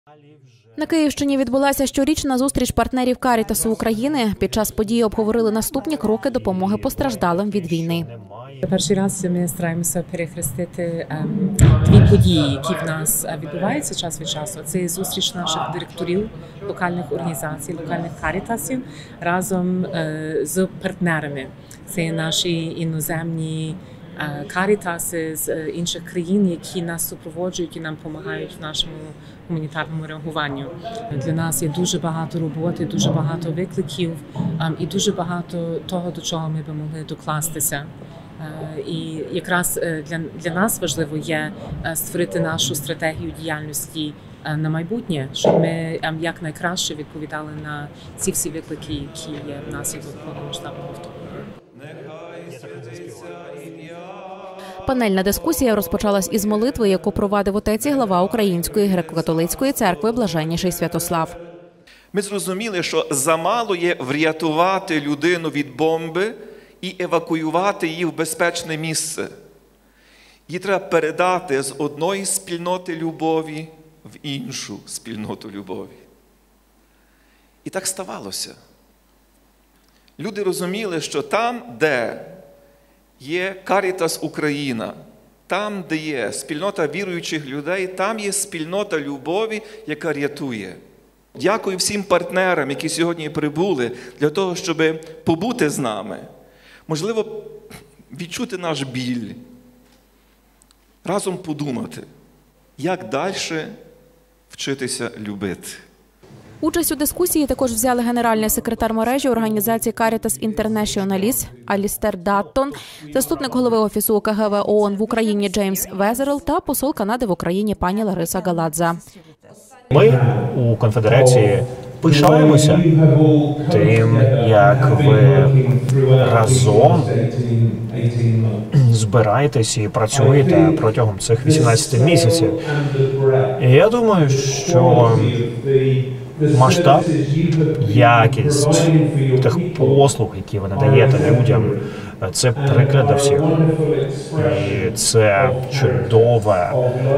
На Київщині відбулася щорічна зустріч партнерів Карітасу України. Під час події обговорили наступні кроки допомоги постраждалим від війни. Перший раз ми стараємося перехрестити дві події, які в нас відбуваються час від часу. Це зустріч наших директорів локальних організацій, локальних карітасів разом з партнерами. Це наші іноземні карітаси з інших країн, які нас супроводжують і нам допомагають в нашому гуманітарному реагуванню. Для нас є дуже багато роботи, дуже багато викликів і дуже багато того, до чого ми би могли докластися. І якраз для нас важливо є створити нашу стратегію діяльності на майбутнє, щоб ми якнайкраще відповідали на ці всі виклики, які є внаслідок повномасштабного вторгнення. Панельна дискусія розпочалась із молитви, яку провадив отець і глава Української греко-католицької церкви Блаженніший Святослав. Ми зрозуміли, що замало є врятувати людину від бомби і евакуювати її в безпечне місце. Її треба передати з одної спільноти любові в іншу спільноту любові. І так ставалося. Люди розуміли, що там, де є Карітас Україна, там, де є спільнота віруючих людей, там є спільнота любові, яка рятує. Дякую всім партнерам, які сьогодні прибули, для того, щоб побути з нами. Можливо, відчути наш біль, разом подумати, як далі вчитися любити. Участь у дискусії також взяли генеральний секретар мережі організації Caritas Internationalis Алістер Даттон, заступник голови Офісу УКГВ ООН в Україні Джеймс Везерл та посол Канади в Україні пані Лариса Галадза. Ми у конфедерації пишаємося тим, як ви разом збираєтесь і працюєте протягом цих 18 місяців. І я думаю, що масштаб, якість тих послуг, які ви надаєте людям, це приклад для всіх. І це чудове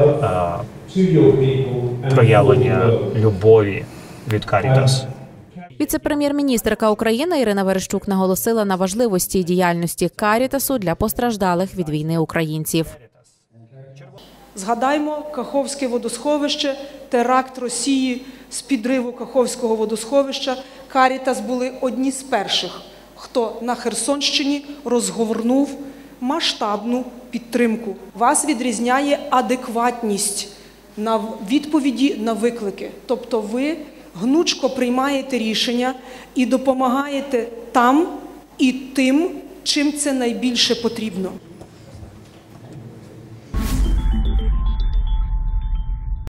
проявлення любові від Карітас. Віце-прем'єр-міністерка України Ірина Верещук наголосила на важливості діяльності Карітасу для постраждалих від війни українців. Згадаймо Каховське водосховище, теракт Росії з підриву Каховського водосховища. Карітас були одні з перших, хто на Херсонщині розгорнув масштабну підтримку. Вас відрізняє адекватність на відповіді на виклики. Тобто ви гнучко приймаєте рішення і допомагаєте там і тим, чим це найбільше потрібно.